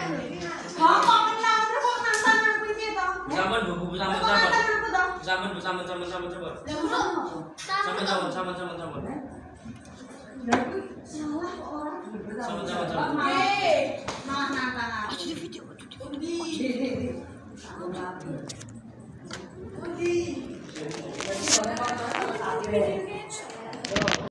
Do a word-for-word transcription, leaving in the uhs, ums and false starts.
kok kenal terus kok nang aku iki to? Sampun Bu, sampun sampun. Sampun Bu, sampun sampun sampun sampun. Sampun sampun sampun sampun sampun. Salah kok ora. Sampun sampun sampun. Oke. Nah, nah, nah. Di video. Undi. Undi. Undi.